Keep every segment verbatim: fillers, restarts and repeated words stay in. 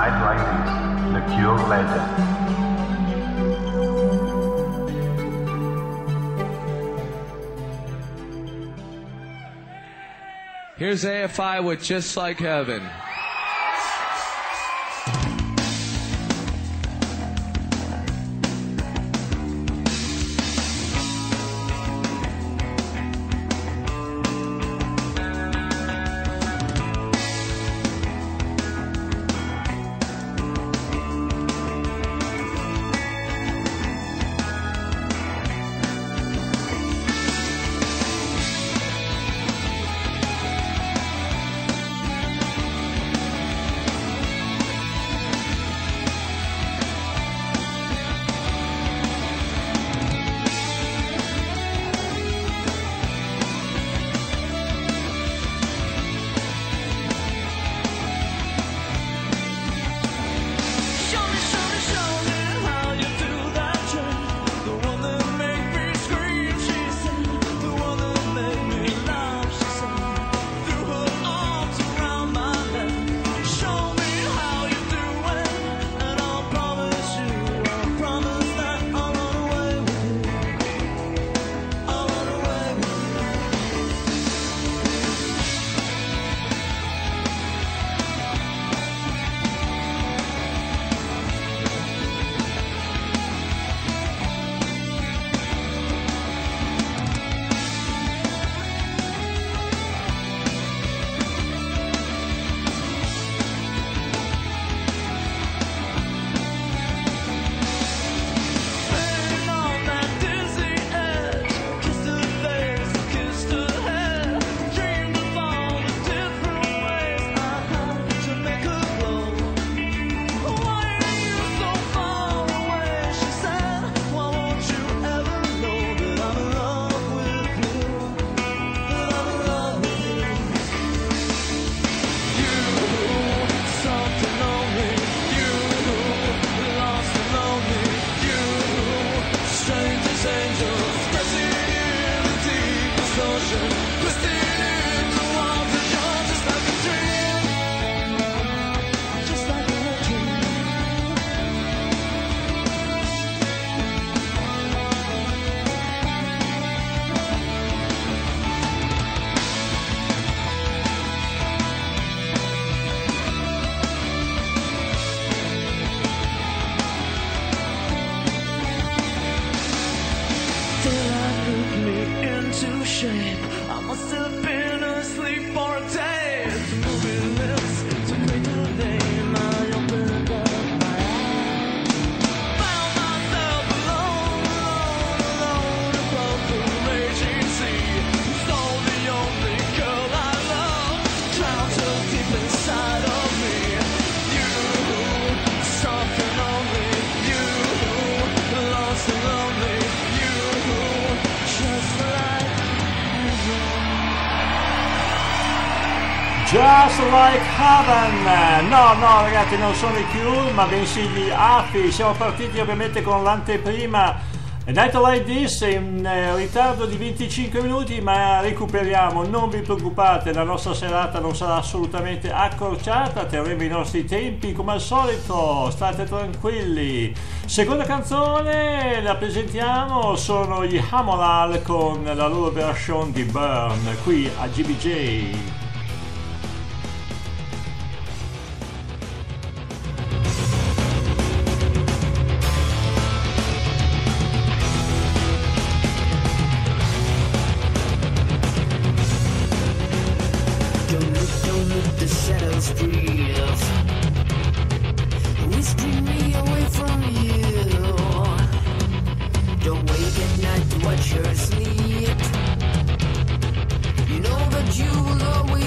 night like this, The Cure legend. Here's A F I with Just Like Heaven. Just Like Heaven. No, no ragazzi, non sono i Cure, ma bensì gli Afi. Siamo partiti ovviamente con l'anteprima Night Like This in eh, ritardo di venticinque minuti, ma recuperiamo, non vi preoccupate, la nostra serata non sarà assolutamente accorciata, terremo i nostri tempi come al solito, state tranquilli. Seconda canzone la presentiamo, sono gli Hamoral con la loro version di Burn qui a G B J. You know that you will always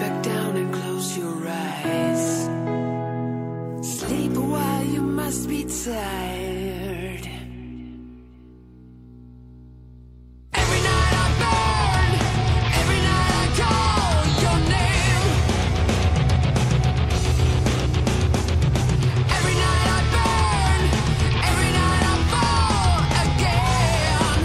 back down and close your eyes. Sleep a while, you must be tired. Every night I burn, every night I call your name. Every night I burn, every night I fall again.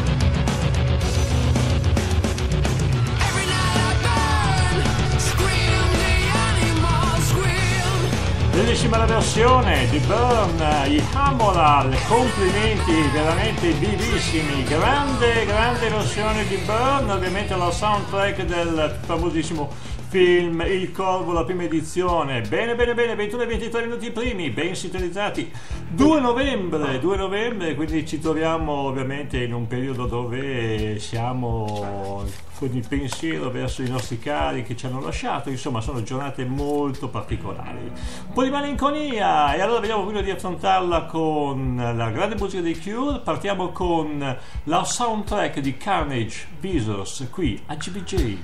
Every night I burn, scream the animal scream. Bellissima la versione di Burn, i Hamoral, complimenti, veramente vivissimi, grande, grande versione di Burn, ovviamente la soundtrack del famosissimo film Il Corvo, la prima edizione. Bene, bene, bene, ventuno e ventitré minuti primi, ben sintonizzati. due novembre, due novembre, quindi ci troviamo ovviamente in un periodo dove siamo con il pensiero verso i nostri cari che ci hanno lasciato, insomma sono giornate molto particolari. Un po' di malinconia, e allora vediamo quindi di affrontarla con la grande musica dei Cure. Partiamo con la soundtrack di Carnage Visors qui a G B J.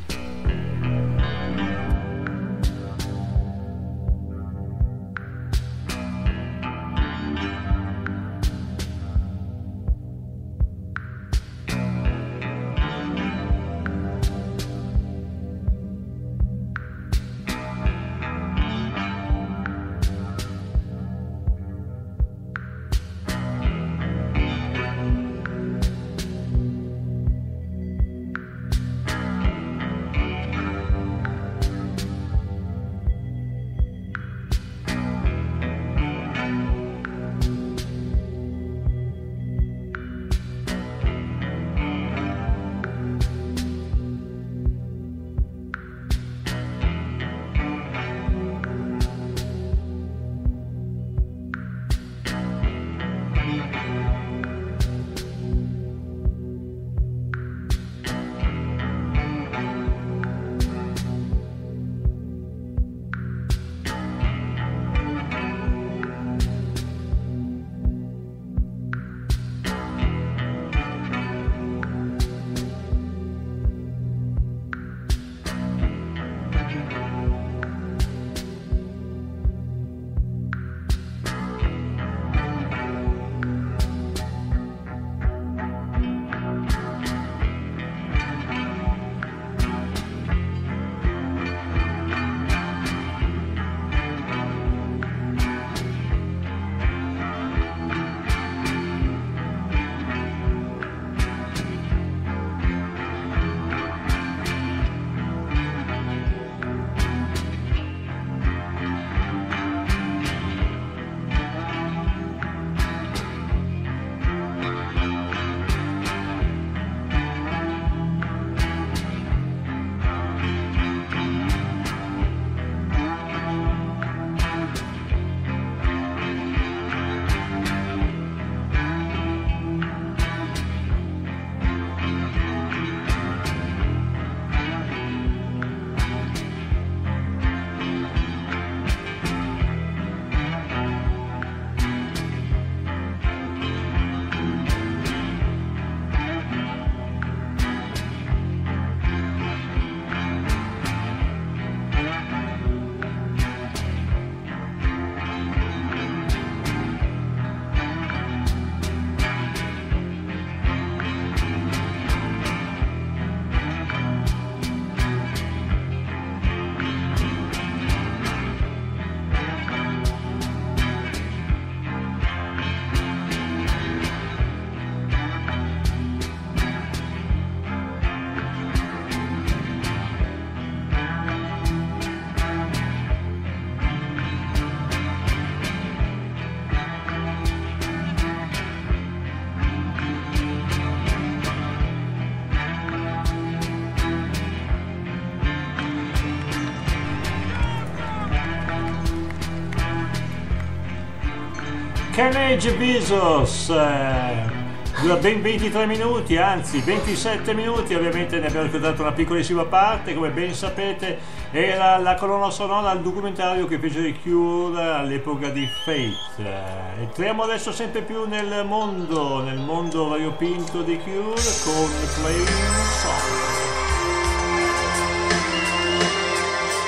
Carnage Visors, eh, dura ben ventitré minuti, anzi ventisette minuti, ovviamente ne abbiamo ricordato una piccolissima parte, come ben sapete era la colonna sonora al documentario che fece i Cure all'epoca di Fate. Eh, entriamo adesso sempre più nel mondo, nel mondo variopinto dei Cure con Playing Song.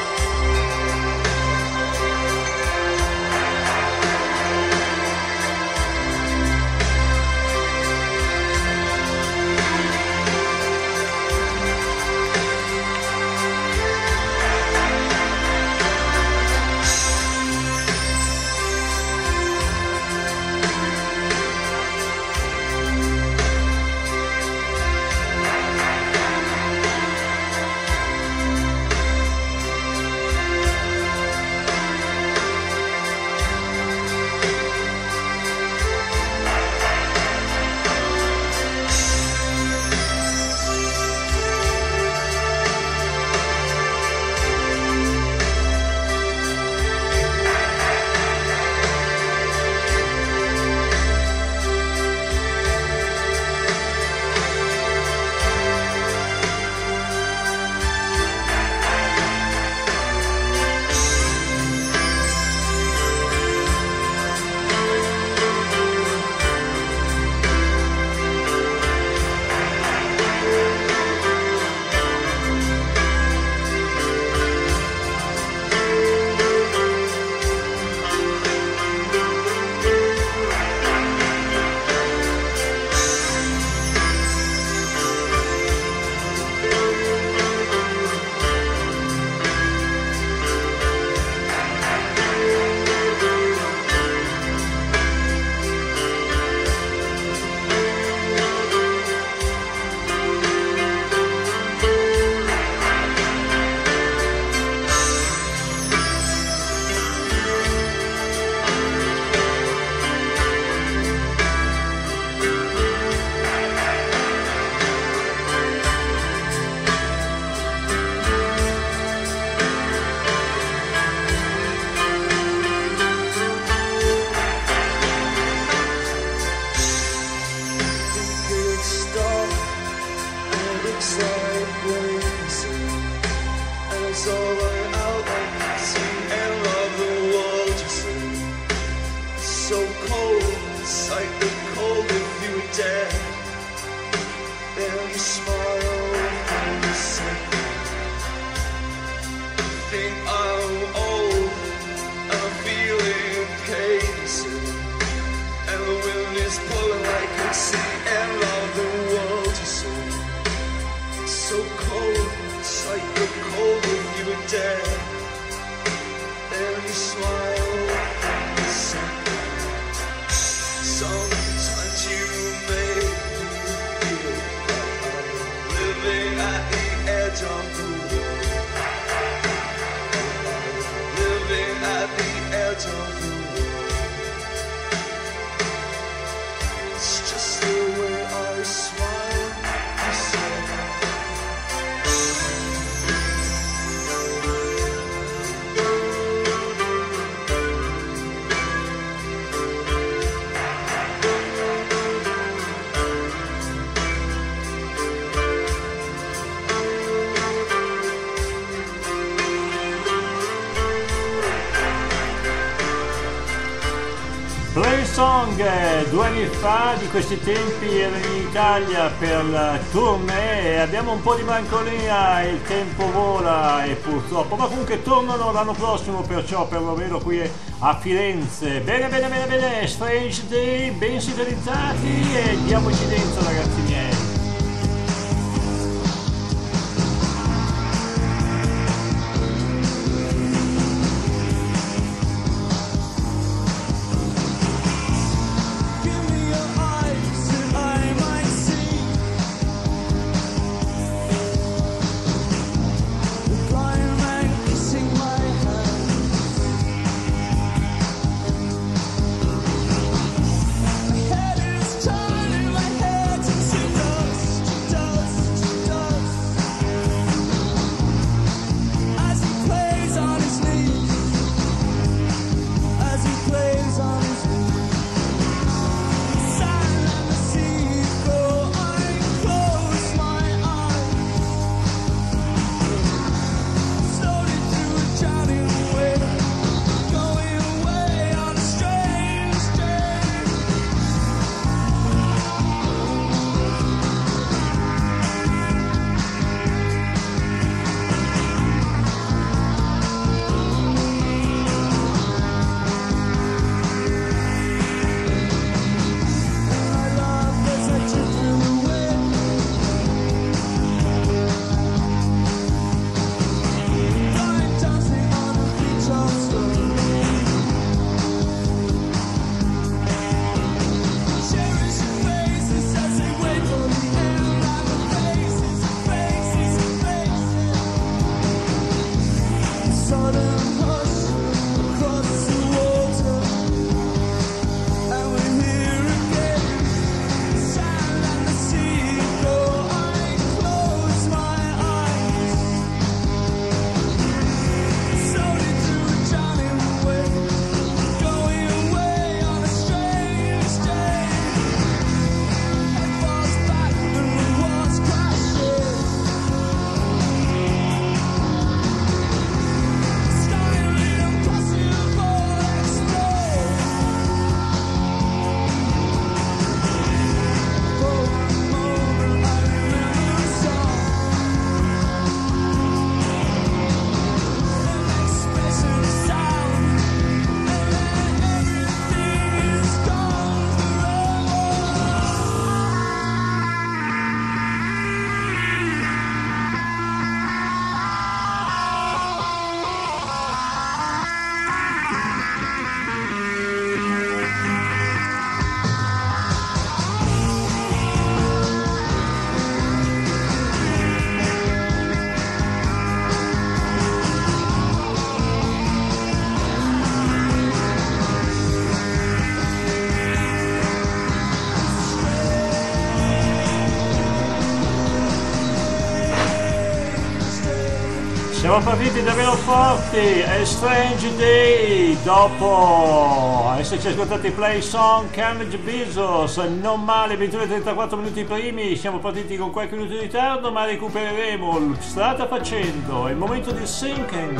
think I'm old and I'm feeling pain soon. And the wind is blowing like it's the end of the world to see. It's so cold, it's like the cold of you were dead. And you smile and something. Sometimes you make me feel like I'm living at the edge of the world. Living at the edge of the world. It's just the way I smile, you say. Play Song, eh, due anni fa, di questi tempi ero in Italia per la tournée e abbiamo un po' di malinconia, il tempo vola e purtroppo, ma comunque tornano l'anno prossimo, perciò per lo vedo qui a Firenze. Bene, bene, bene, bene, Strange Day, ben sintonizzati e diamoci dentro ragazzi miei. Turning my head to dust, dust, dust. Siamo partiti davvero forti, A Strange Day, dopo esserci ascoltati Play Song, Carnage Bezos, non male, ventuno e trentaquattro minuti primi, siamo partiti con qualche minuto di ritardo ma recupereremo strada facendo, è il momento di Sinking.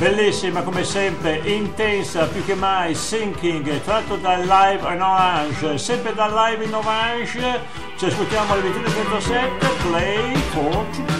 bellissima come sempre, intensa più che mai, Sinking, tratto dal Live in Orange, sempre dal Live in Orange, ci ascoltiamo alle ventuno e trentasette, Play for Today.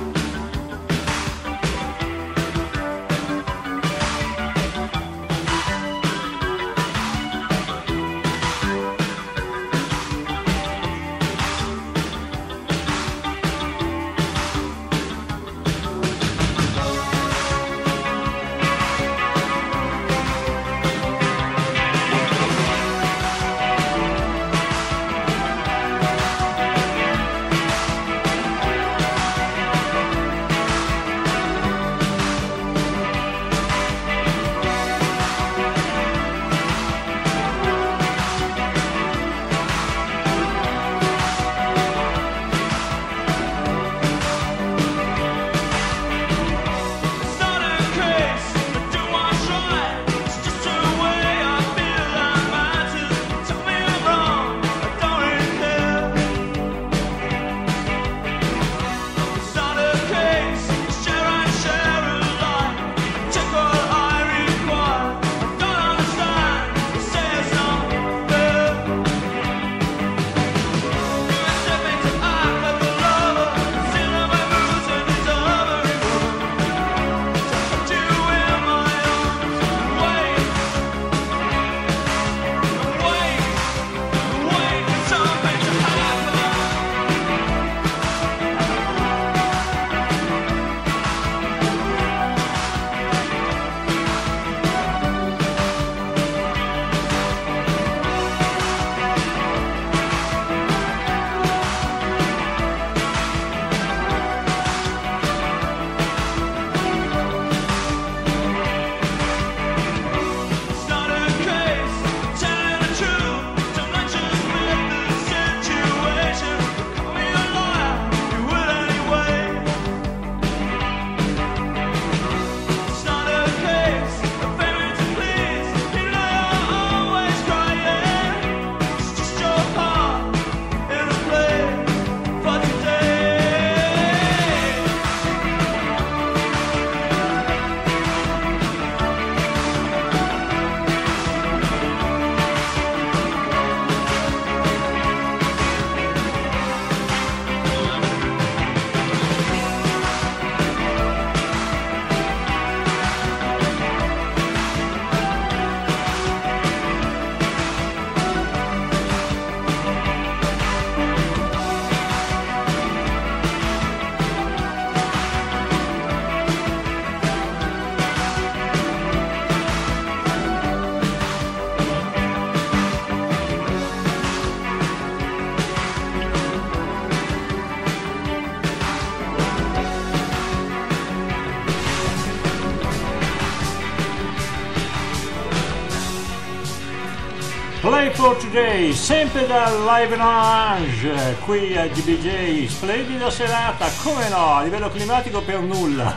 Play for Today, sempre dal Live in Orange, qui a G B J, splendida serata, come no, a livello climatico per nulla,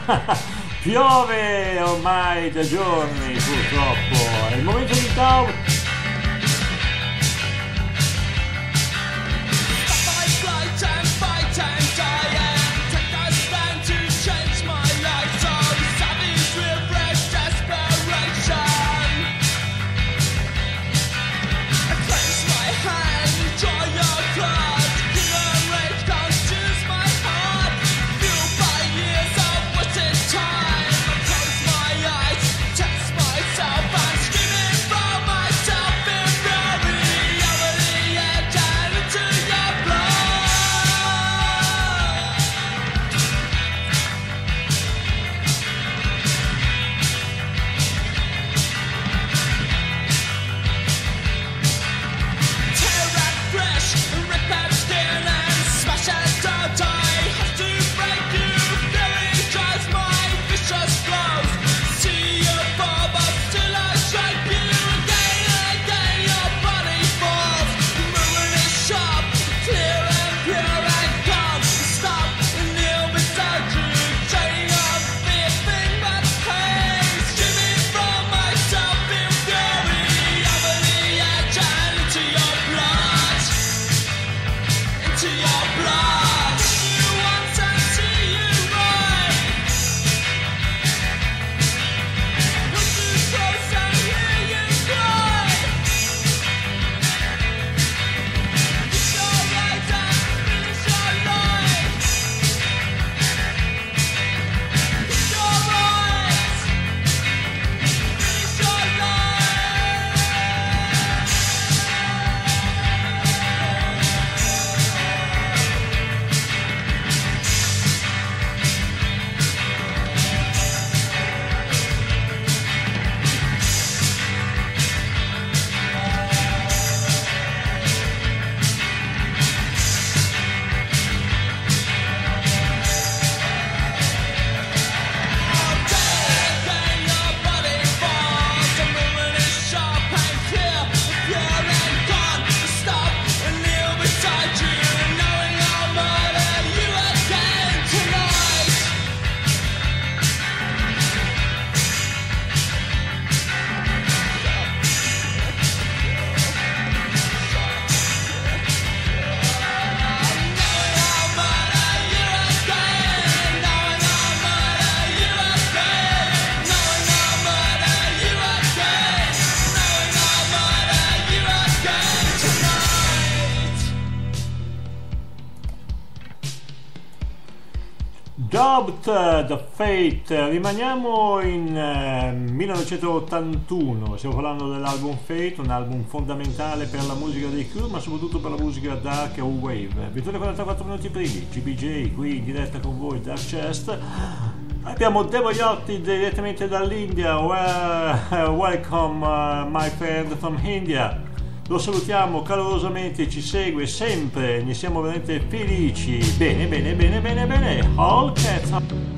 piove ormai da giorni purtroppo, è il momento di Tau. Time, I close my eyes, test myself and screaming from my Robbed the Fate. Rimaniamo in eh, millenovecentottantuno, stiamo parlando dell'album Fate, un album fondamentale per la musica dei Cure, ma soprattutto per la musica dark o wave. ventuno e quarantaquattro minuti primi, G B J qui in diretta con voi, Dark Chest. Abbiamo Devo Yotti direttamente dall'India. Well, welcome uh, my friend from India. Lo salutiamo calorosamente, ci segue sempre, ne siamo veramente felici. Bene, bene, bene, bene, bene. All cats.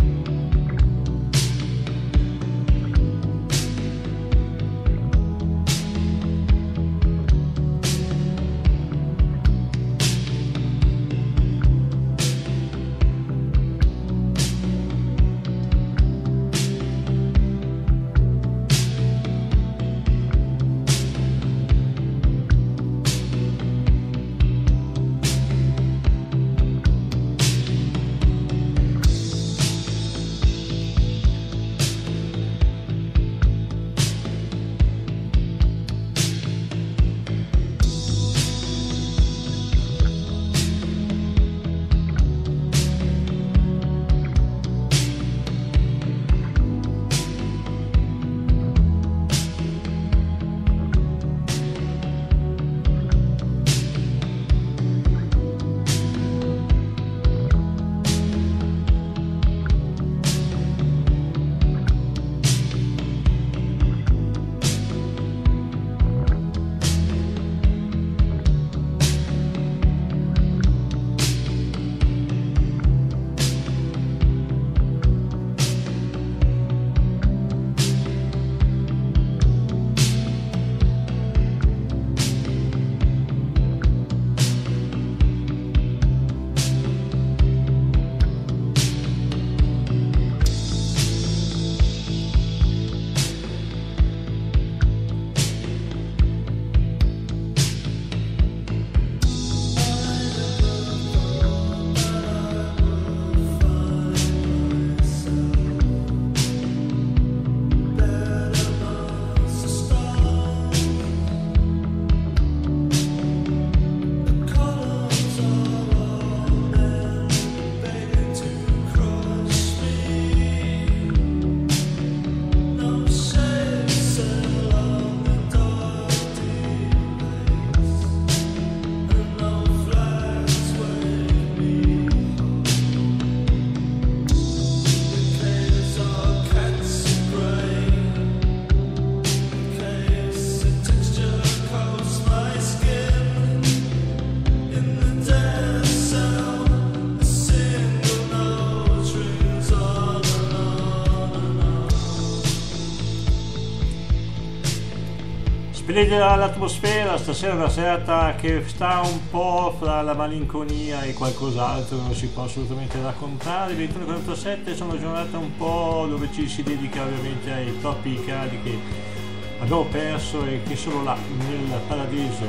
Splendida l'atmosfera, stasera è una serata che sta un po' fra la malinconia e qualcos'altro, non si può assolutamente raccontare. ventuno e quarantasette sono giornate un po' dove ci si dedica ovviamente ai propri cari che abbiamo perso e che sono là nel paradiso.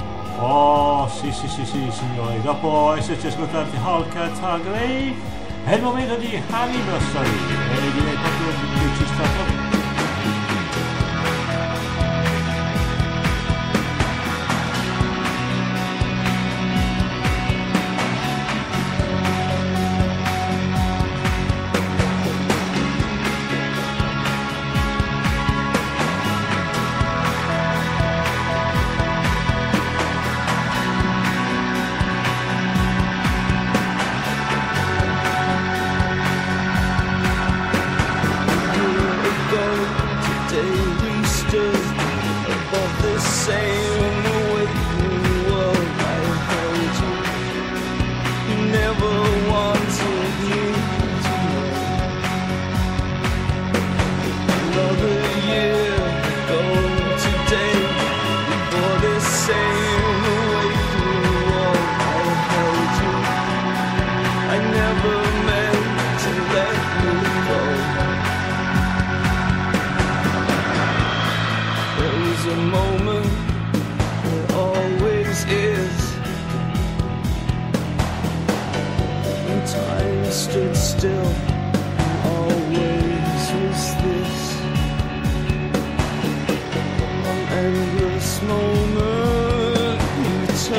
Oh sì sì sì sì signori, dopo esserci ascoltati Hellcat Grey è il momento di Anniversary e direi proprio che ci sta proprio.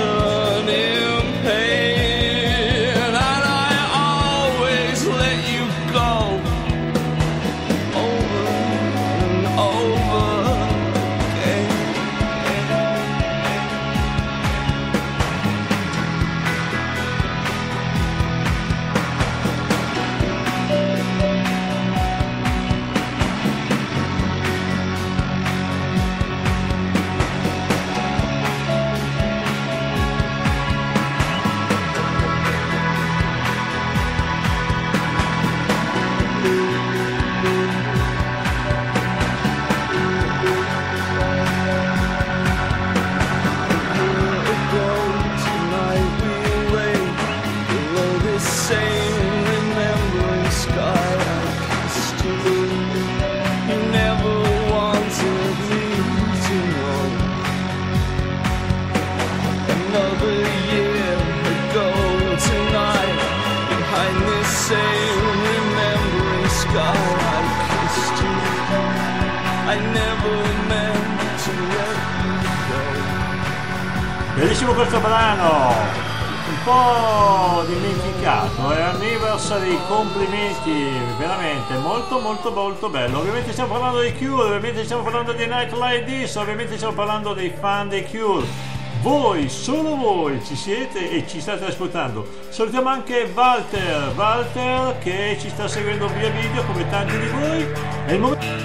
Turn in pain, and I always let you Bellissimo questo brano, un po' dimenticato, è Anniversary, complimenti, veramente molto molto molto bello. Ovviamente stiamo parlando dei Cure, ovviamente stiamo parlando di Night Like This, ovviamente stiamo parlando dei fan dei Cure. Voi, solo voi ci siete e ci state ascoltando. Salutiamo anche Walter, Walter che ci sta seguendo via video come tanti di voi. È il momento.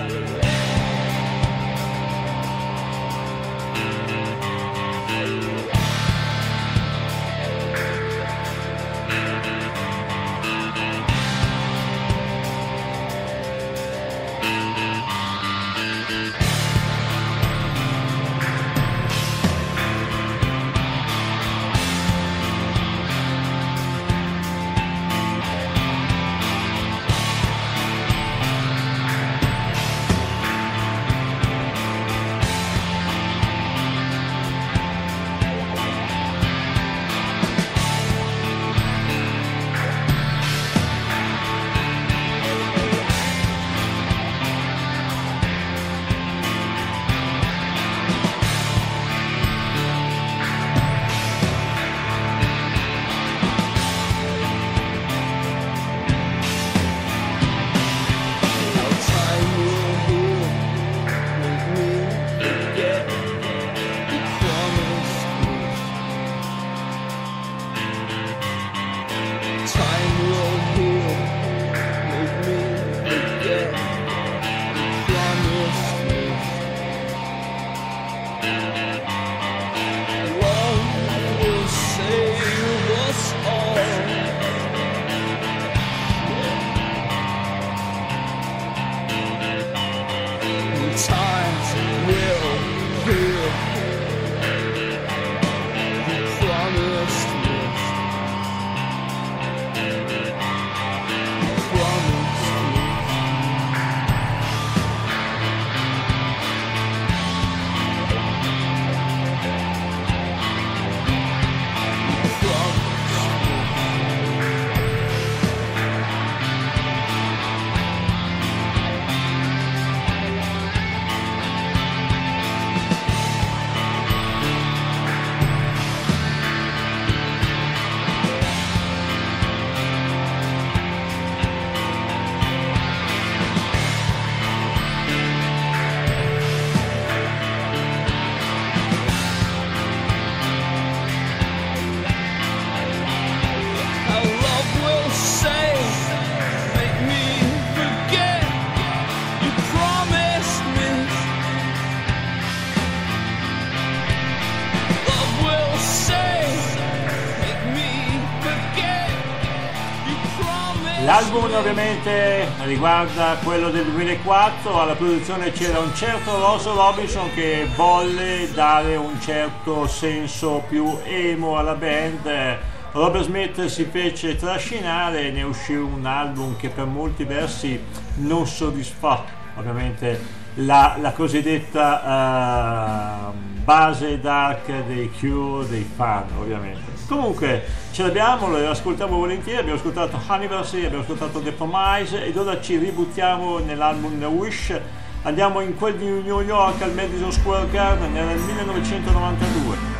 L'album ovviamente riguarda quello del duemilaquattro, alla produzione c'era un certo Ross Robinson che volle dare un certo senso più emo alla band. Robert Smith si fece trascinare e ne uscì un album che per molti versi non soddisfà ovviamente la, la cosiddetta uh, base dark dei Cure, dei fan ovviamente. Comunque ce l'abbiamo, lo ascoltiamo volentieri, abbiamo ascoltato Anniversary, abbiamo ascoltato The Promise ed ora ci ributtiamo nell'album The Wish, andiamo in quel di New York al Madison Square Garden nel millenovecentonovantadue.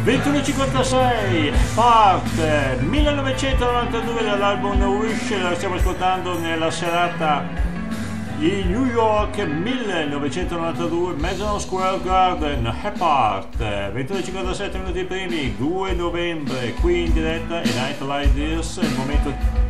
ventuno e cinquantasei, Part millenovecentonovantadue dall'album Wish, la stiamo ascoltando nella serata di New York millenovecentonovantadue, Madison Square Garden, Happy Heart, ventuno e cinquantasette minuti primi, due novembre, qui in diretta e Night Like This, il momento.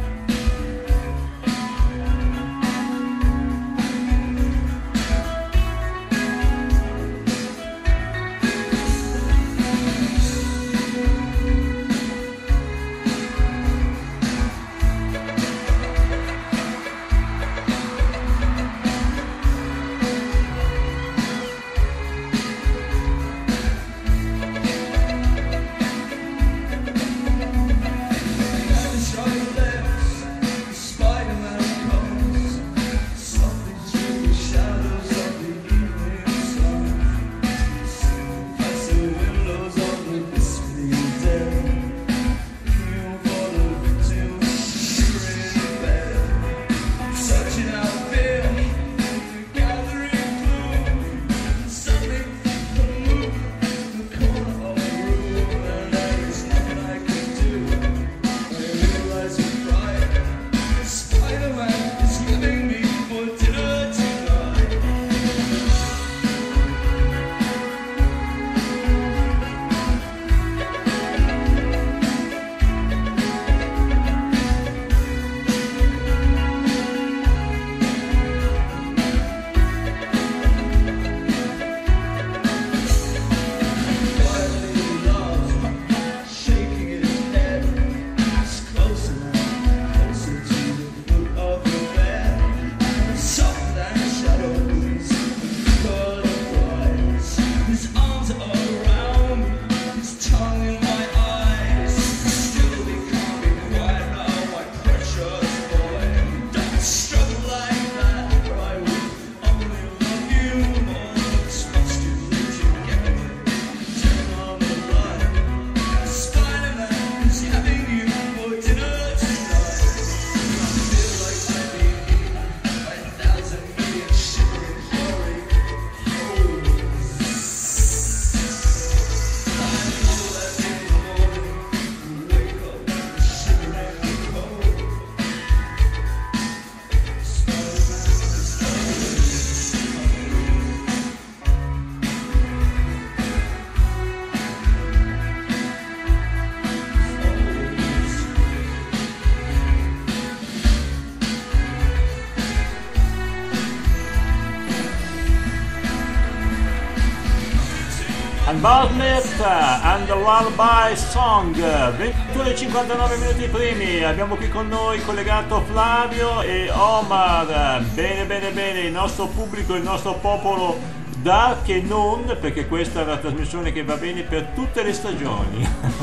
Bartlett and the Lullaby Song, ventuno e cinquantanove minuti primi, abbiamo qui con noi collegato Flavio e Omar. Bene bene bene, il nostro pubblico, il nostro popolo dark e non, perché questa è una trasmissione che va bene per tutte le stagioni.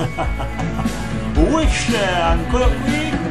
Wish ancora qui.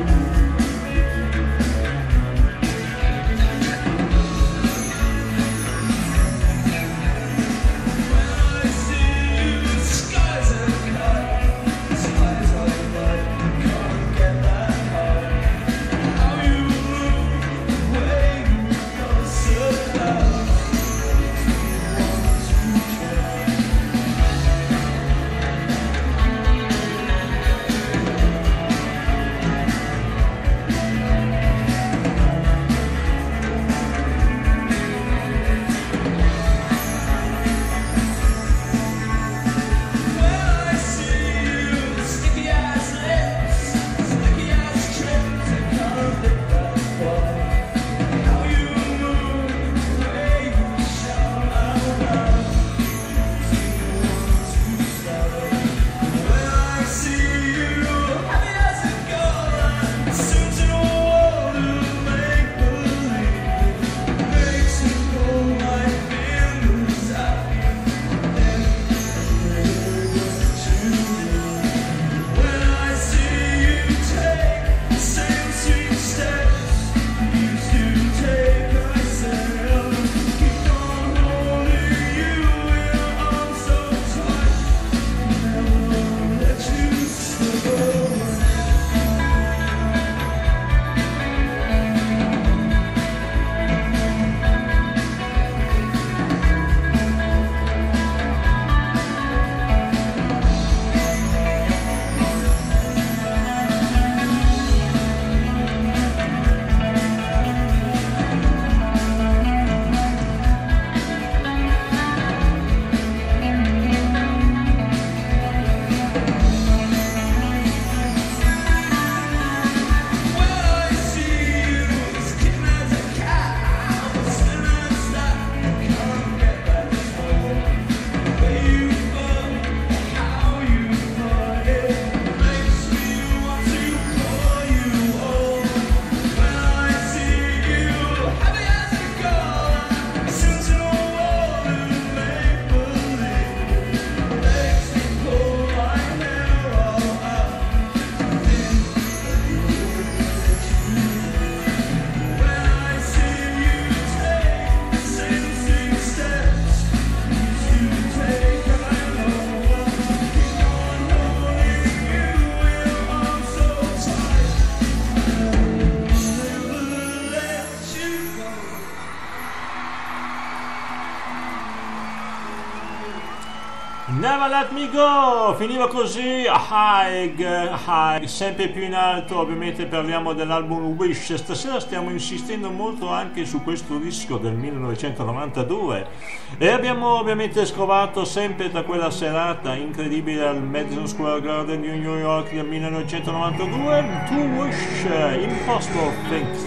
Never Let Me Go, finiva così Haig, Haig, sempre più in alto. Ovviamente parliamo dell'album Wish. Stasera stiamo insistendo molto anche su questo disco del millenovecentonovantadue e abbiamo ovviamente scovato sempre da quella serata incredibile al Madison Square Garden di New York del millenovecentonovantadue, To Wish, Impossible Things.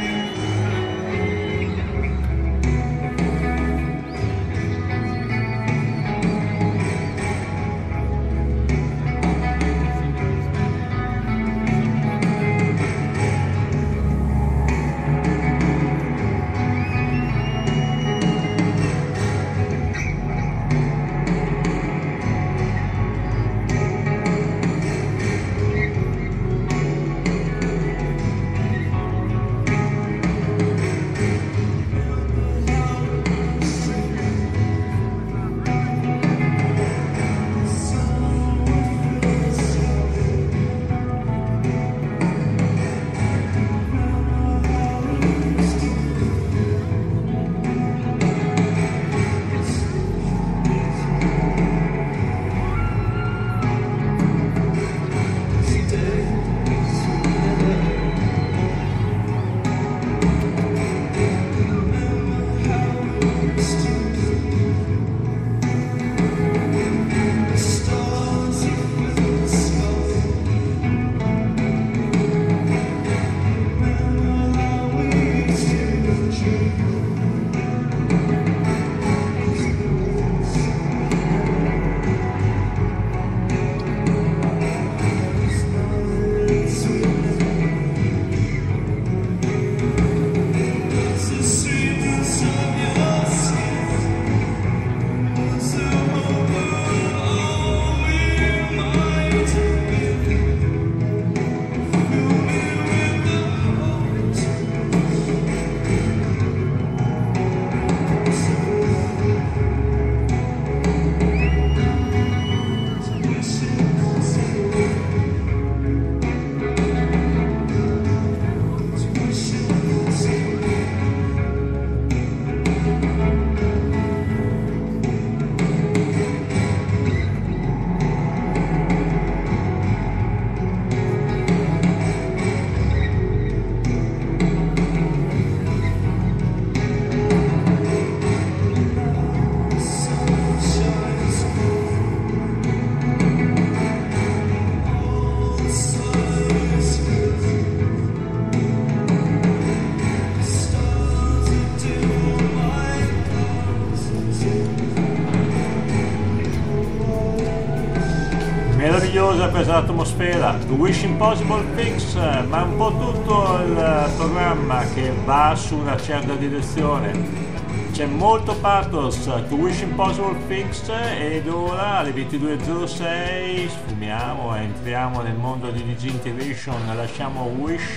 Meravigliosa questa atmosfera, The Wish Impossible Fix, ma un po' tutto il programma che va su una certa direzione. C'è molto pathos, The Wish Impossible Fix, ed ora alle ventidue e zero sei sfumiamo e entriamo nel mondo di Disintegration, lasciamo Wish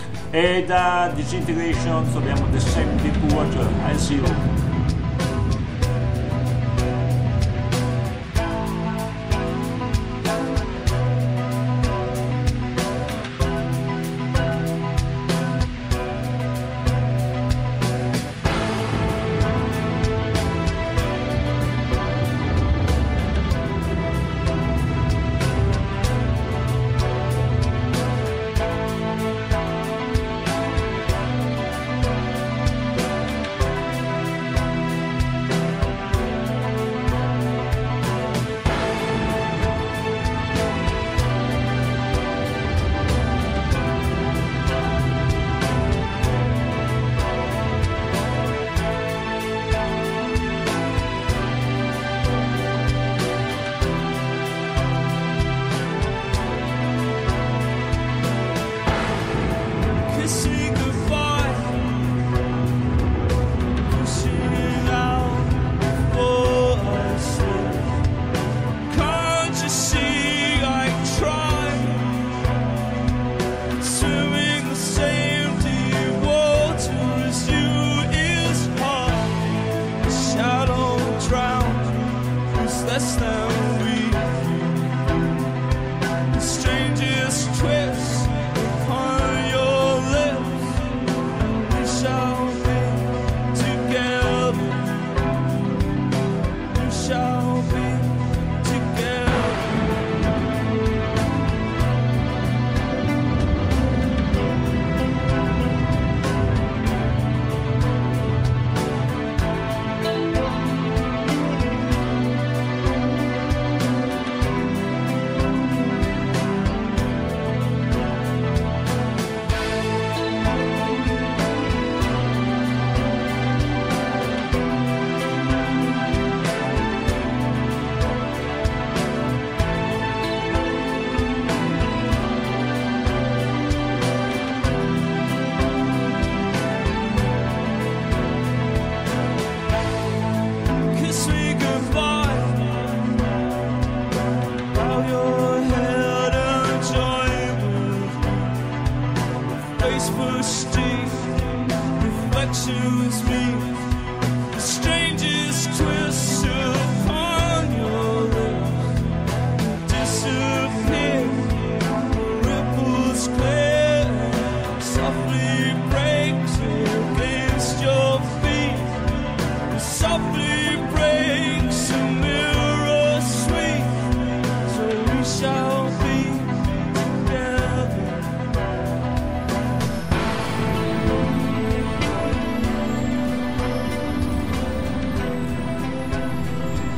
e da Disintegration abbiamo The Same Deep Water, I'll See You.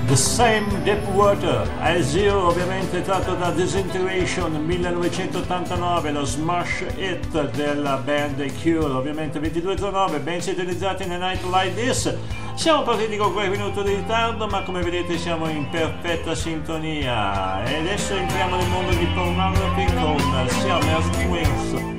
The Same Deep Water, I Zero, ovviamente tratto da Disintegration millenovecentottantanove, lo smash hit della band The Cure, ovviamente ventidue e zero nove, ben sintonizzati nel Night Like This. Siamo partiti con qualche minuto di ritardo, ma come vedete siamo in perfetta sintonia. E adesso entriamo nel mondo di Pornography con Siamese Twins.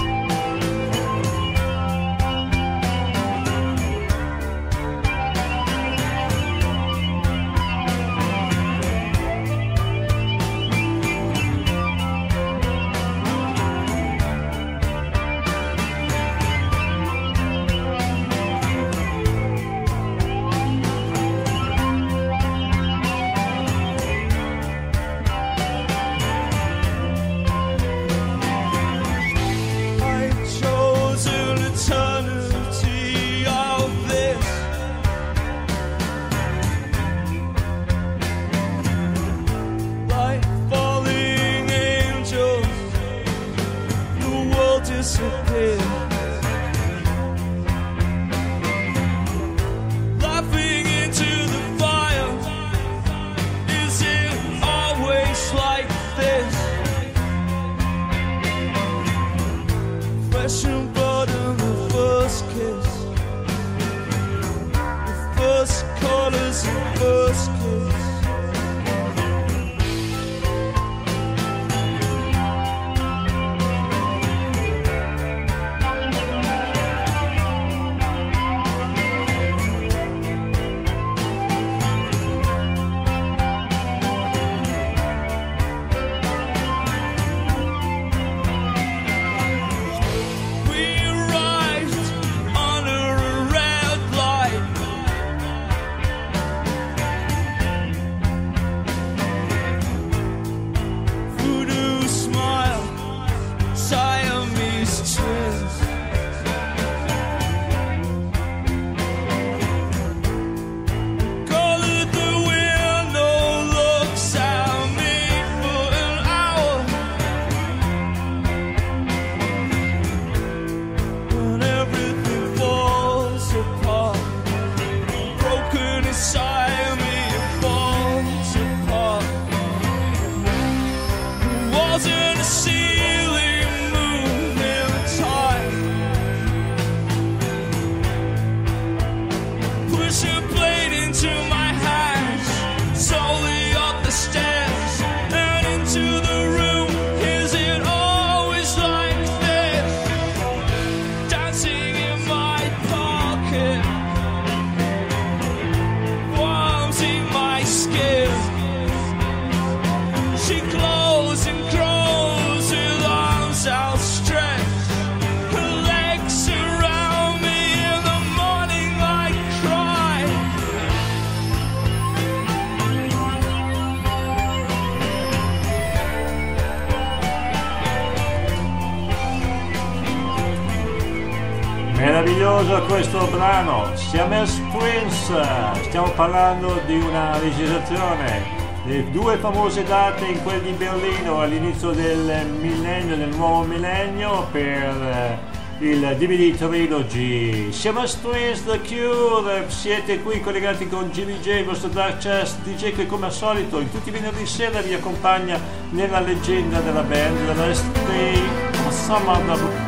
Meraviglioso questo brano, Siamese Twins. Stiamo parlando di una registrazione, le due famose date in quel di Berlino all'inizio del millennio, del nuovo millennio, per il D V D Trilogy. Siamese Twins, The Cure. Siete qui collegati con G V J, il vostro Dark Chest D J, che come al solito in tutti i venerdì sera vi accompagna nella leggenda della band, The Last Day of Summer.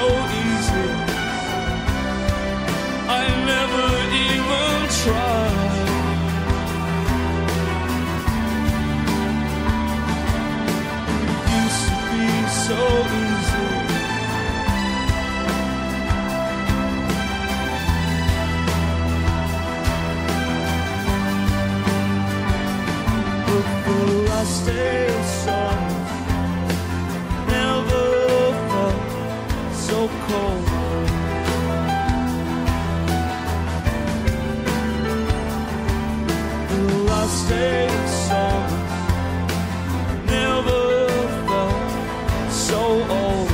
easy. I never even tried. Used to be so easy. But the last day of summer never felt so cold. The last day of summer never felt so old.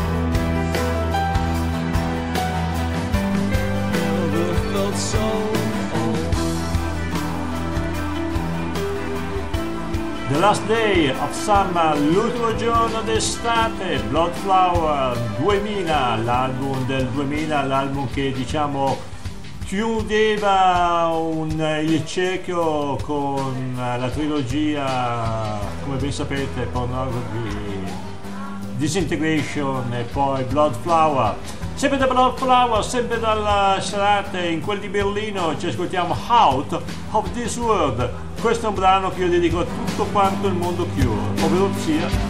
Never felt so old. The Last Day of Summer, l'ultimo giorno d'estate, Bloodflower duemila, l'album del duemila, l'album che diciamo chiudeva un, il cerchio con la trilogia, come ben sapete, Pornography, Disintegration e poi Bloodflower. Sempre da Bloodflower, sempre dalla serata in quel di Berlino, ci ascoltiamo Out of This World. Questo è un brano che io dedico a tutto quanto il mondo Cure, ovvero sia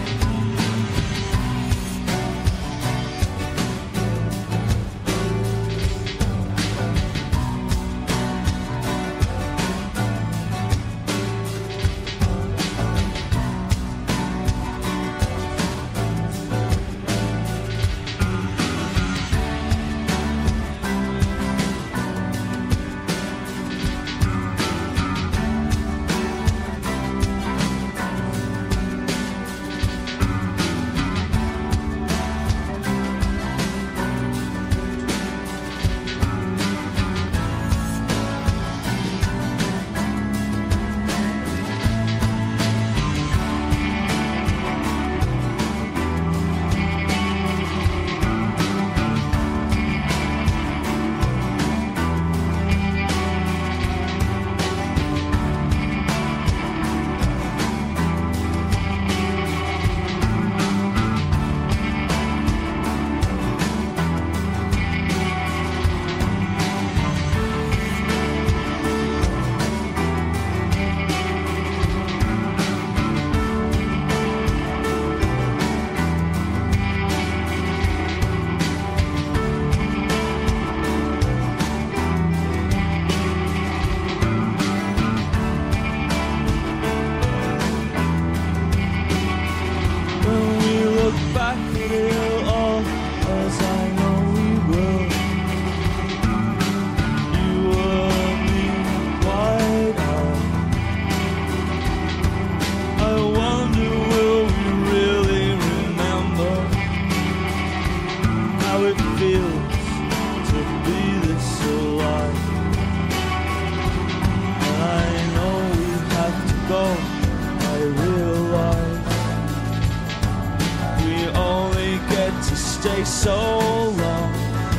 stay so long.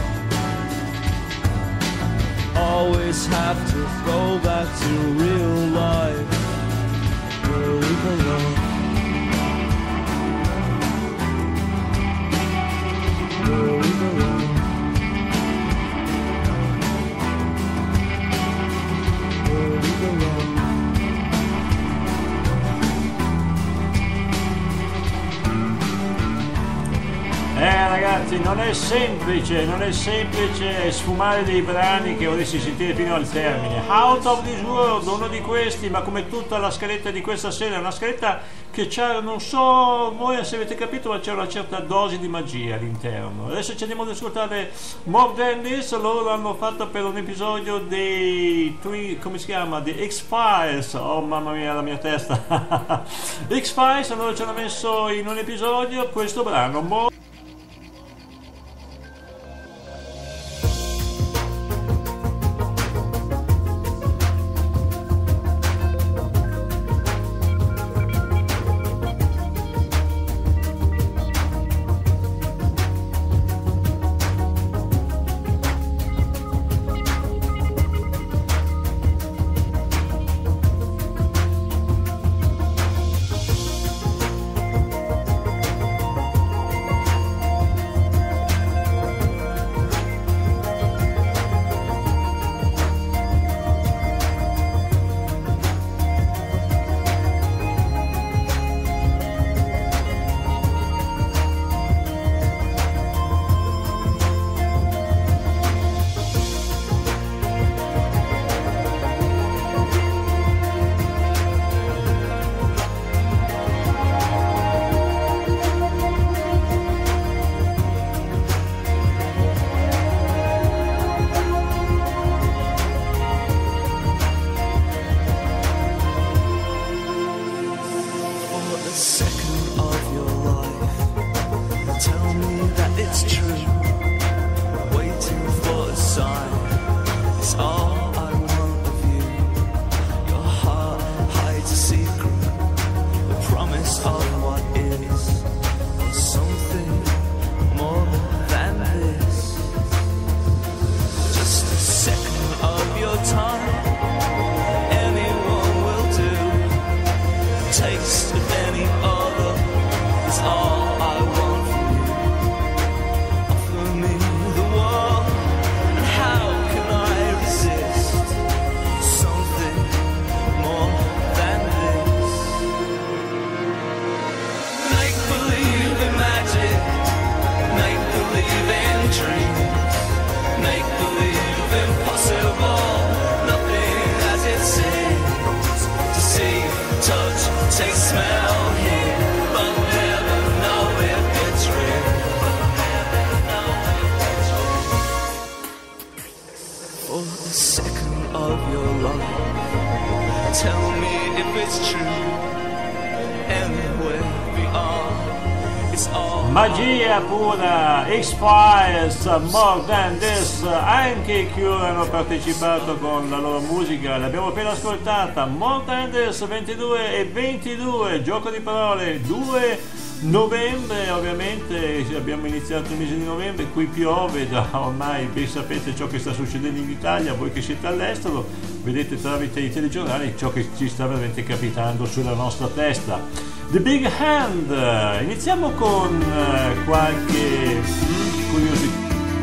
Always have to go back to real life where we belong. Where we belong. Where we belong. Eh ragazzi, non è semplice, non è semplice sfumare dei brani che vorresti sentire fino al termine. Out of This World, uno di questi, ma come tutta la scaletta di questa sera, una scaletta che c'ha, non so voi se avete capito, ma c'è una certa dose di magia all'interno. Adesso ci andiamo ad ascoltare More Than This, loro l'hanno fatto per un episodio dei, come si chiama, di X-Files, oh mamma mia la mia testa, X-Files, allora ci hanno messo in un episodio questo brano, More. your love. Tell me if it's true. Anywhere we are, it's all Magia pura, X-Files, More Than This, anche i Cure hanno partecipato con la loro musica, l'abbiamo appena ascoltata, More Than This, ventidue e ventidue, gioco di parole, due novembre, ovviamente abbiamo iniziato il mese di novembre, qui piove, già ormai ben sapete ciò che sta succedendo in Italia, voi che siete all'estero, vedete tramite i telegiornali ciò che ci sta veramente capitando sulla nostra testa. The Big Hand, iniziamo con uh, qualche mm, curiosità.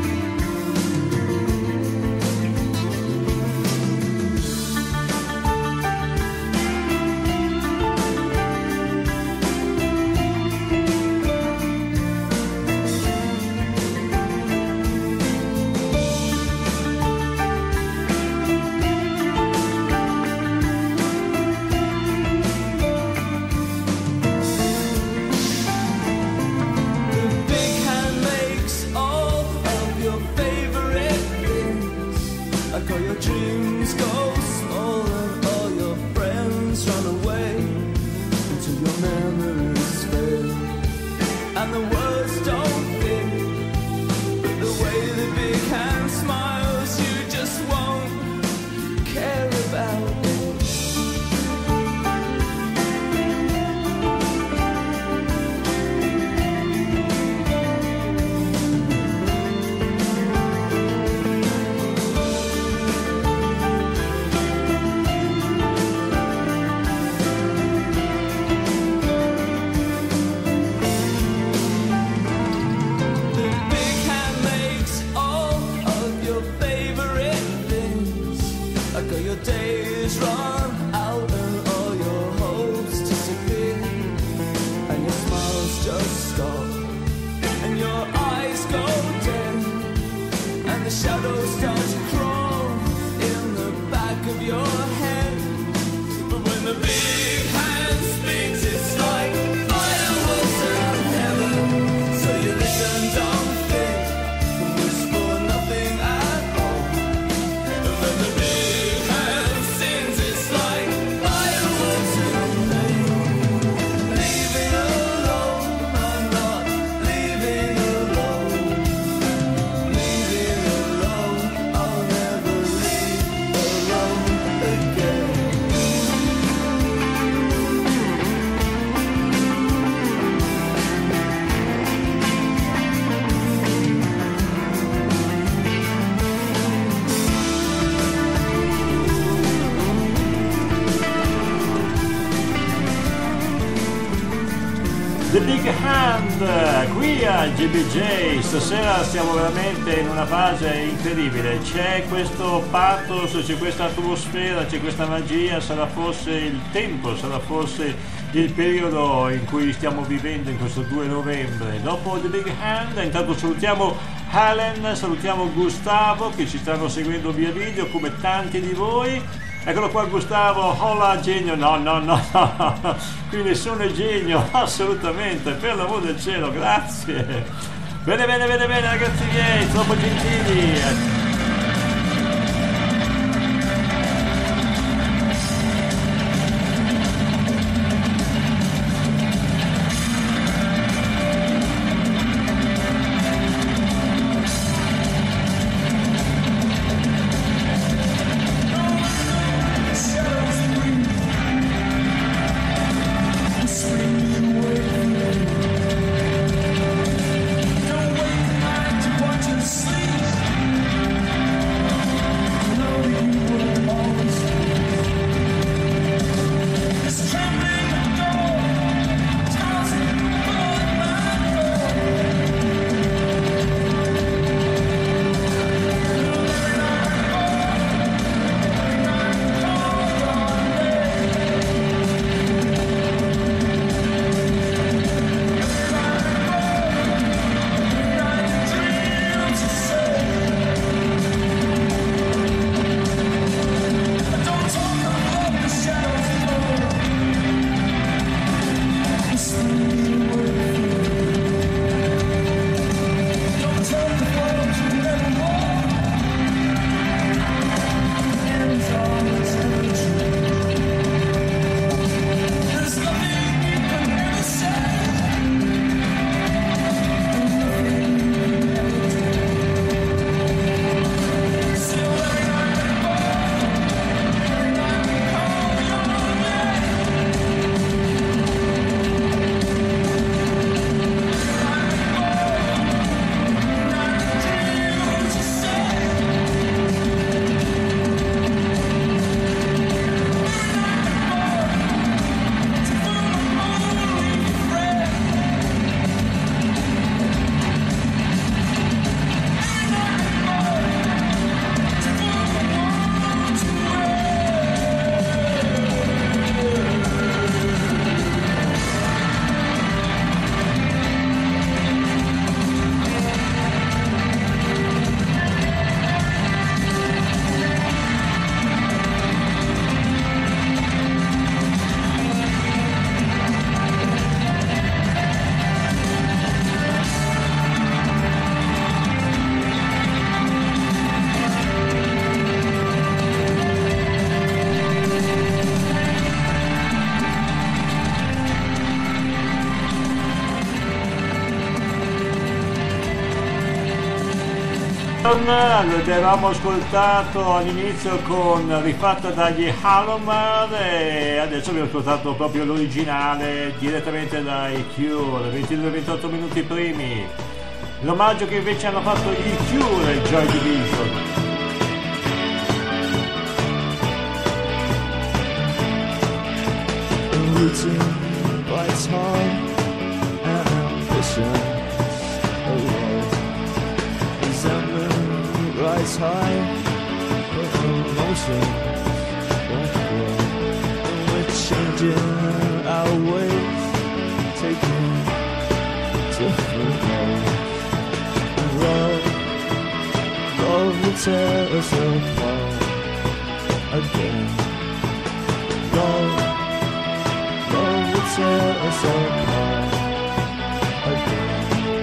The Big Hand, qui a G B J, stasera siamo veramente in una fase incredibile, c'è questo pathos, c'è questa atmosfera, c'è questa magia, sarà forse il tempo, sarà forse il periodo in cui stiamo vivendo in questo due novembre. Dopo The Big Hand, intanto salutiamo Helen, salutiamo Gustavo che ci stanno seguendo via video come tanti di voi. Eccolo qua Gustavo, hola genio, no no no, no. Qui nessuno è genio, assolutamente, per l'amor del cielo, grazie. Bene bene bene bene ragazzi miei, troppo gentili. Sleep. Vision, lo avevamo ascoltato all'inizio con rifatta dagli Halomar e adesso abbiamo ascoltato proprio l'originale direttamente dai Cure, ventidue ventotto minuti primi. L'omaggio che invece hanno fatto i Cure e Joy Division. Routine bites hard and ambition away. Resentment rise high, but emotion won't grow. And we're changing our ways, taking different roads. And love, love will tear us apart again. Love, love will tear us apart again.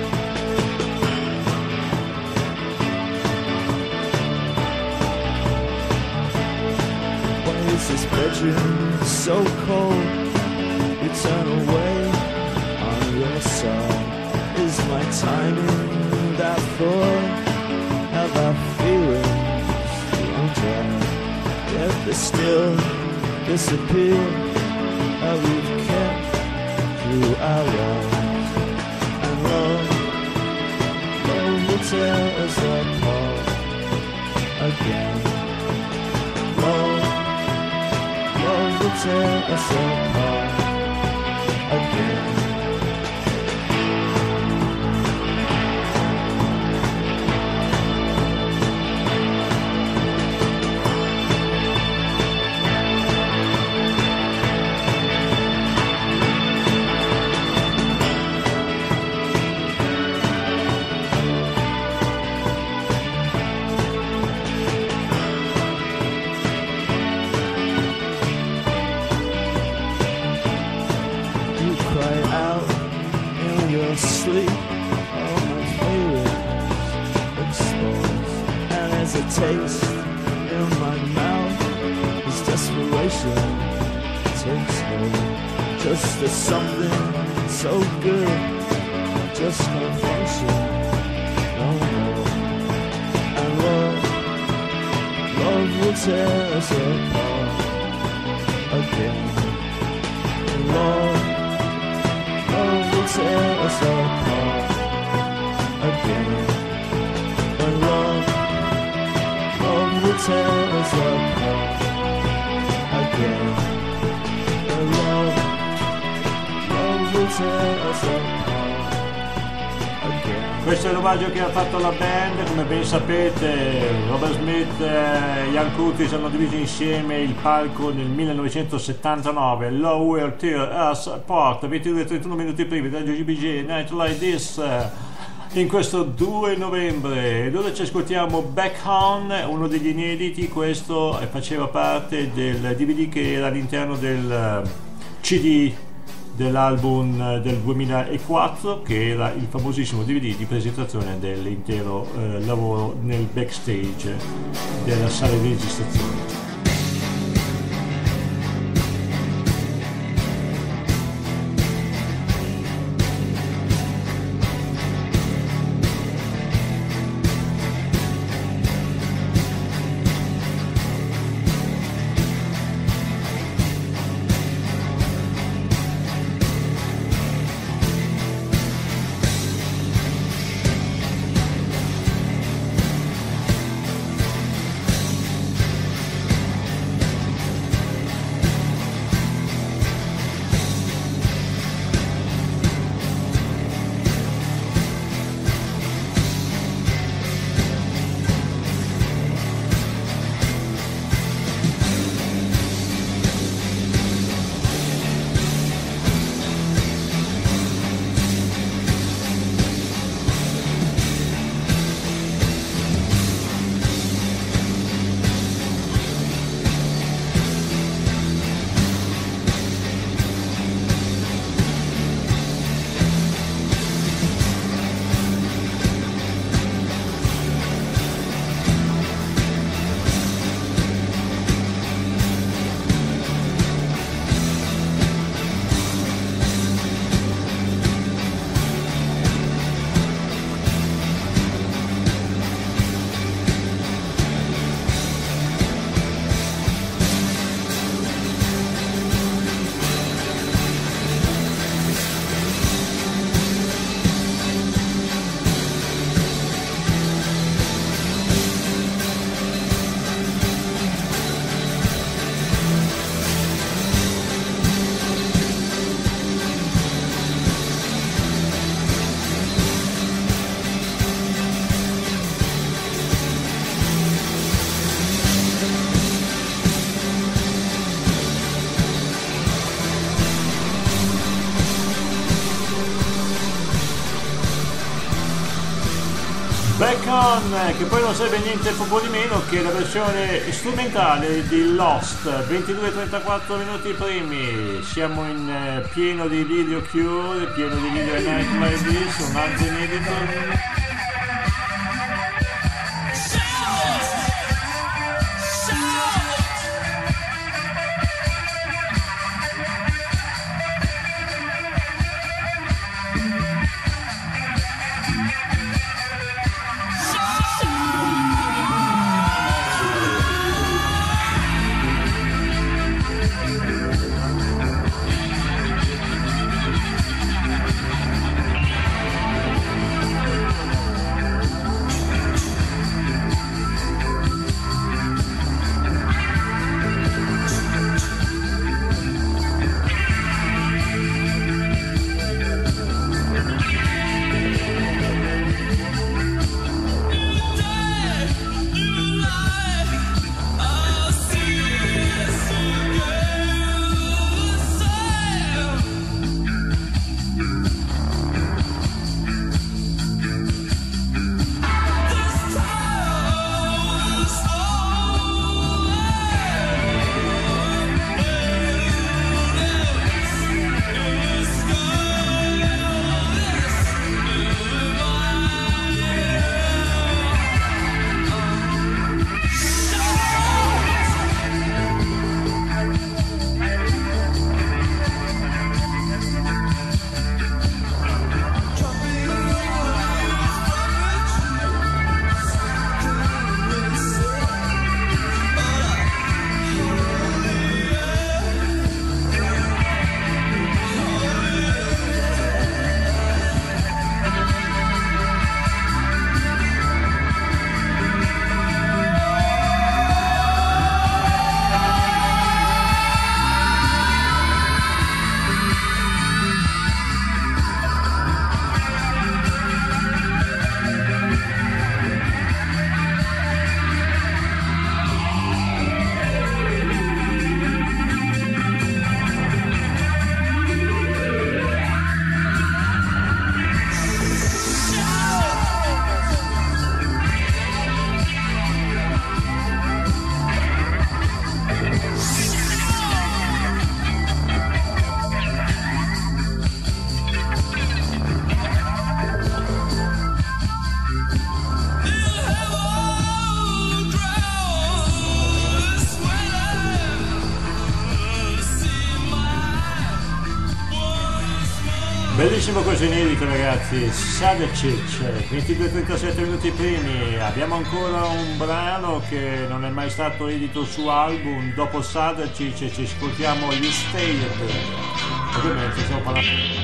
Why is this bedroom so cold? You turn away on your side. Is my timing that full? Have our feelings run dry? Yet they still disappear that we've kept through our lives. And love, love will tear us apart again. Love, love will tear us apart again. Sleep, all my favorites exposed. And as a taste in my mouth, this desperation takes hold. Just as something so good just can't function no more. And love, love will tear us apart again. And love, love will tear us apart again. And love, love will tear us apart again. And love, love will tear us apart again. Questo è l'omaggio che ha fatto la band, come ben sapete Robert Smith e Ian Curtis hanno diviso insieme il palco nel millenovecentosettantanove. Love Will Tear Us Apart, ventidue e trentuno minuti primi da G B J Night Like This in questo due novembre, dove ci ascoltiamo Back On, uno degli inediti. Questo faceva parte del D V D che era all'interno del C D dell'album del duemilaquattro, che era il famosissimo D V D di presentazione dell'intero eh, lavoro nel backstage della sala di registrazione. Gone, che poi non serve niente poco di meno che la versione strumentale di Lost. Ventidue e trentaquattro minuti primi, siamo in eh, pieno di video Cure, pieno di video A Night Like This, un altro inedito. Bellissimo questo inedito, ragazzi. Sadecic, ventidue e trentasette minuti primi. Abbiamo ancora un brano che non è mai stato edito su album. Dopo Sadecic ci ascoltiamo You Stayed. Ovviamente stiamo parlando.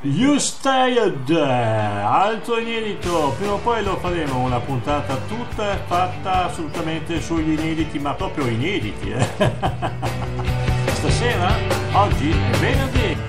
Used, altro inedito, prima o poi lo faremo una puntata tutta fatta assolutamente sugli inediti, ma proprio inediti, eh? Stasera, oggi è venerdì.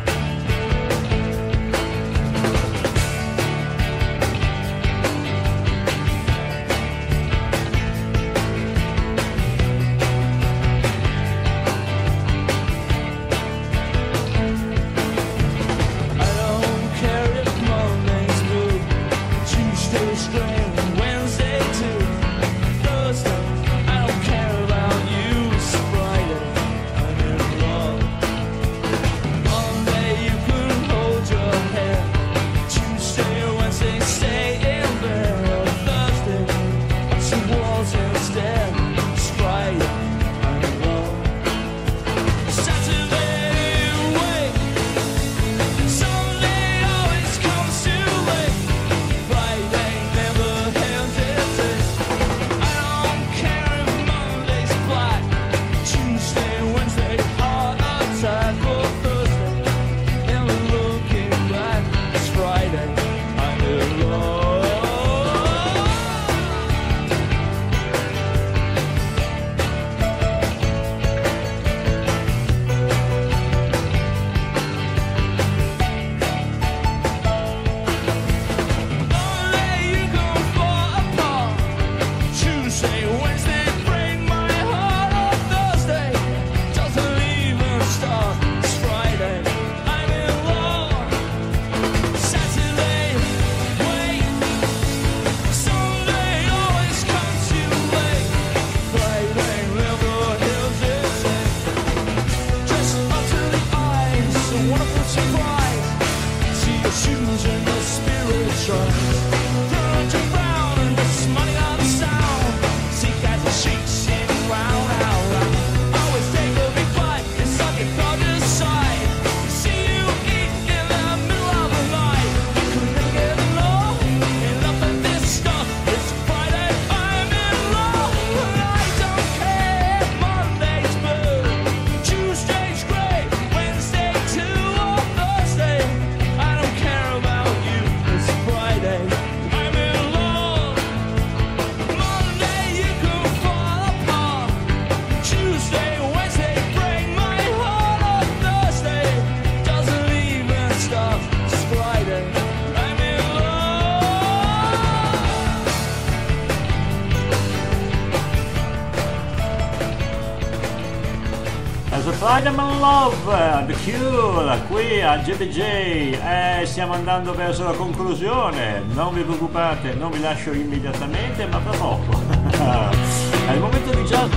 Freedom and Love, The Cure, qui a G B J, eh, stiamo andando verso la conclusione, non vi preoccupate, non vi lascio immediatamente, ma tra poco. È il momento di jazz.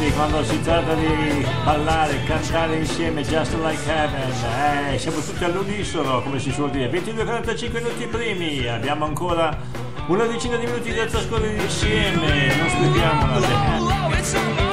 ragazzi, quando si tratta di ballare, cantare insieme, just like heaven, eh, siamo tutti all'unisono, come si suol dire. ventidue e quarantacinque minuti primi, abbiamo ancora una decina di minuti da trascorrere insieme, non sprechiamo la gente.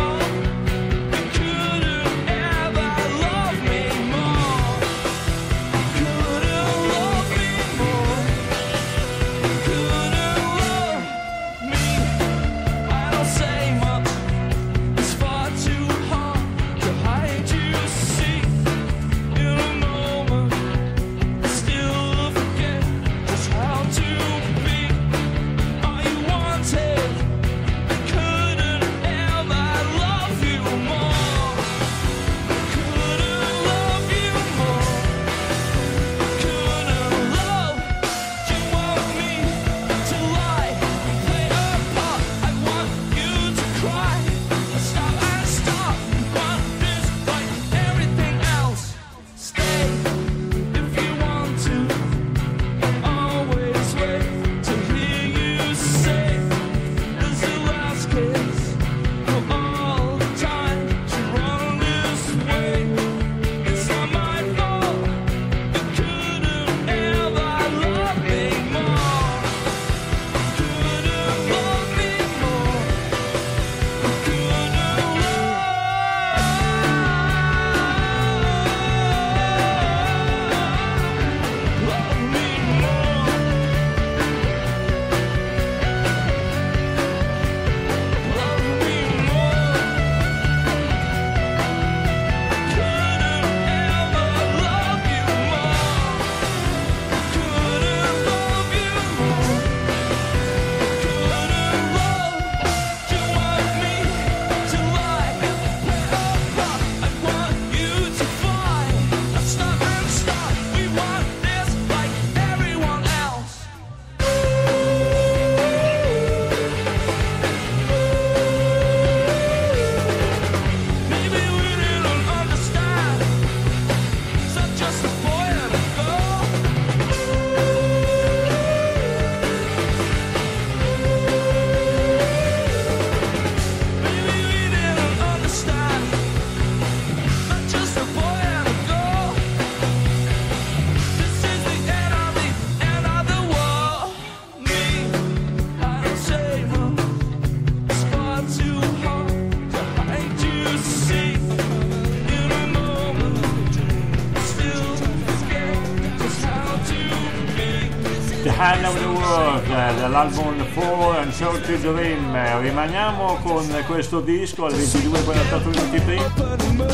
Hand of the World dell'album For and Show to Dream. Rimaniamo con questo disco al ventidue e quarantotto minuti prima.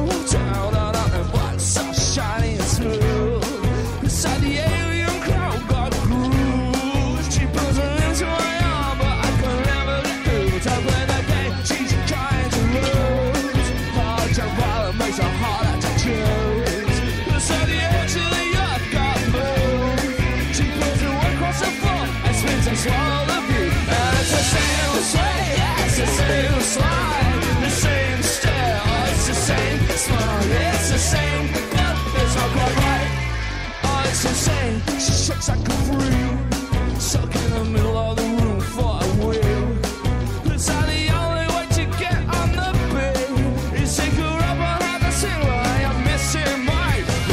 Swallow the view, and it's the same sway, it's the same slide, the same stare, oh, it's the same smile, it's the same, but it's not quite right. Oh, it's insane, she shakes like a free, stuck in the middle of the room for a wheel. It's not the only way to get on the beat. You take her up and have a sing while I'm missing my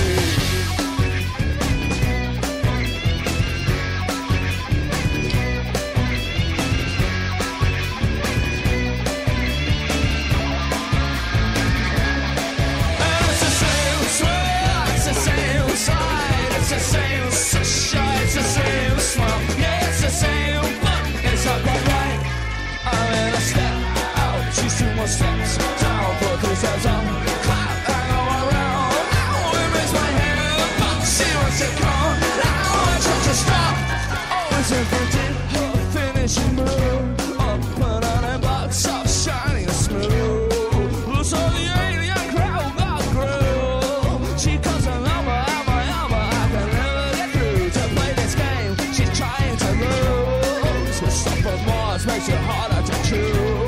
steps down, put those hands up, clap and go around. Now it makes my head, but she wants to come. Now I try to stop. Always invented her finishing move. Up and on a box of shining smooth. So the alien crowd got grew. She comes a number, number, number. I can never get through to play this game. She's trying to lose. The stuff of Mars makes it harder to choose.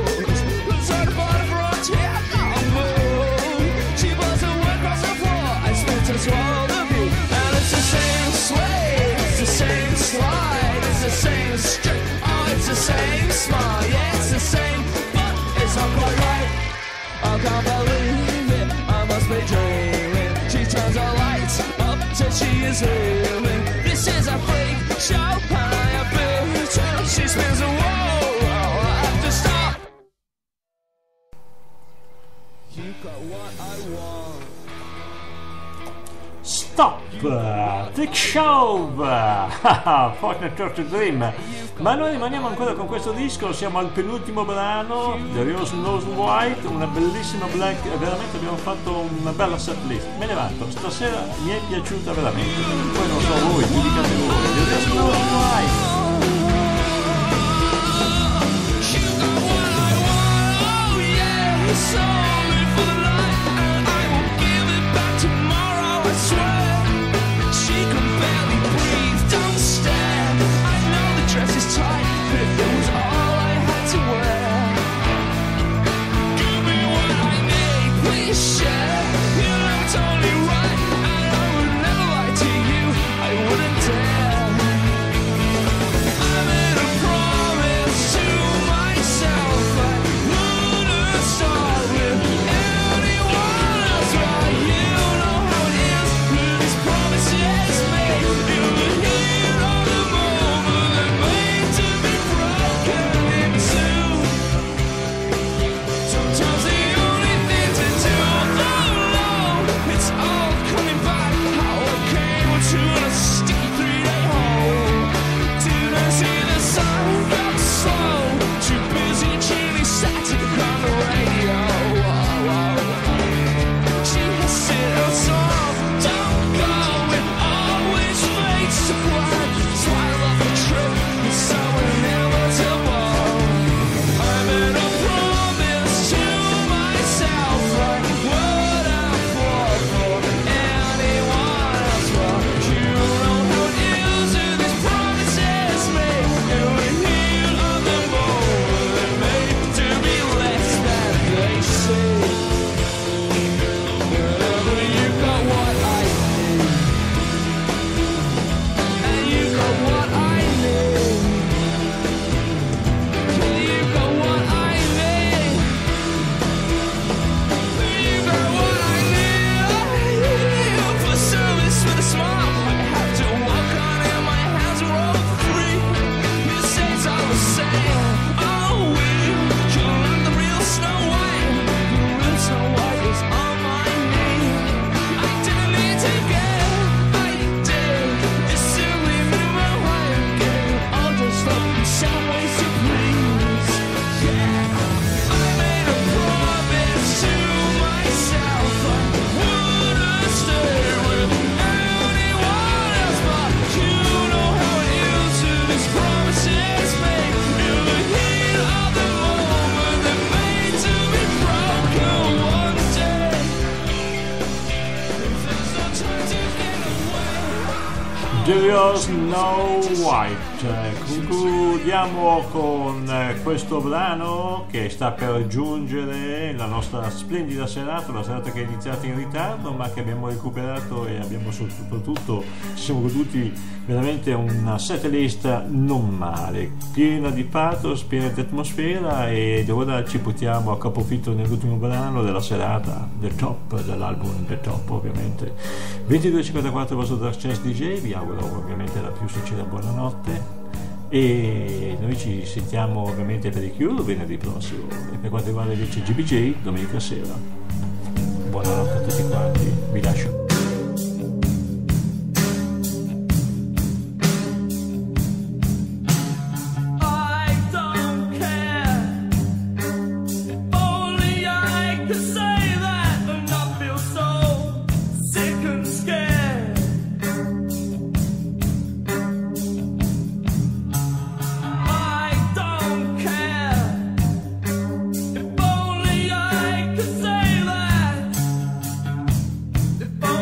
Swallow the view, and it's the same sway, it's the same slide, it's the same strip, oh, it's the same smile, yeah, it's the same, but it's not quite right. is healing. This is a freak show, and I have been till she spins a wall. I have to stop. You got what I want. Stop! Trick Show! Fortnite Torture Dream. Ma noi rimaniamo ancora con questo disco, siamo al penultimo brano, The Rose Knows White, una bellissima black, veramente abbiamo fatto una bella set list. Me ne vanto, stasera mi è piaciuta veramente. Poi non so voi, giudicate voi. The Rose Knows White. There Snow White. Concludiamo con questo brano che sta per giungere la nostra splendida serata, una serata che è iniziata in ritardo ma che abbiamo recuperato e abbiamo soprattutto ci siamo goduti veramente una set list non male, piena di pathos, piena di atmosfera, ed ora ci buttiamo a capofitto nell'ultimo brano della serata, The Top, dell'album The Top ovviamente. ventidue e cinquantaquattro vostro Dark Chance D J, vi auguro ovviamente la più sincera buonanotte e noi ci sentiamo ovviamente per i Cure venerdì prossimo, e per quanto riguarda invece G B J domenica sera. Buonanotte a tutti quanti, vi lascio. If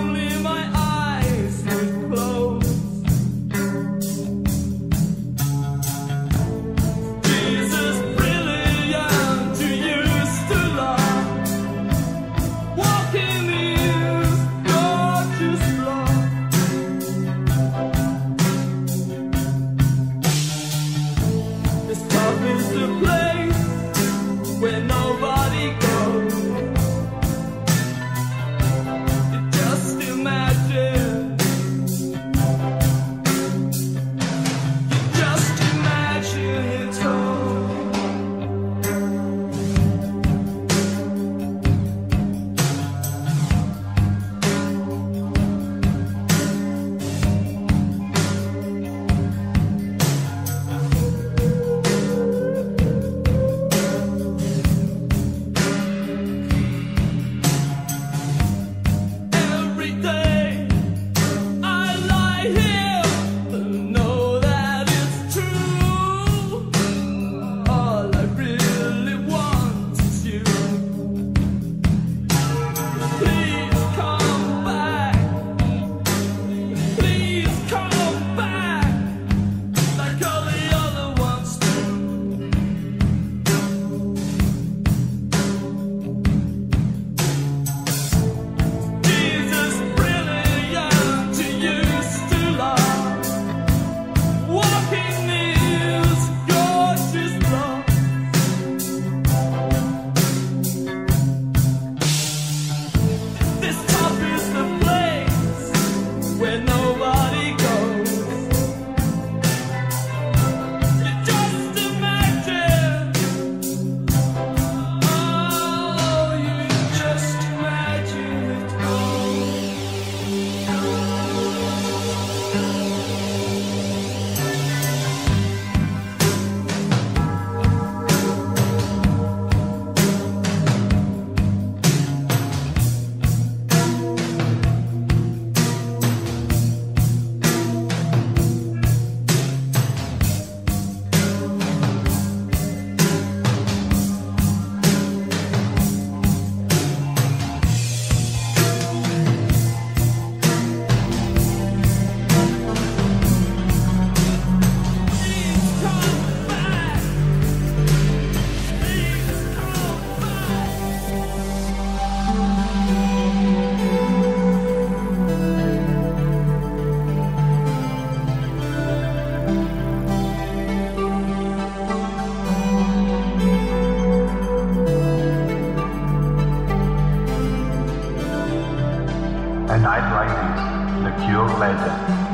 A night like this, the Cure legend.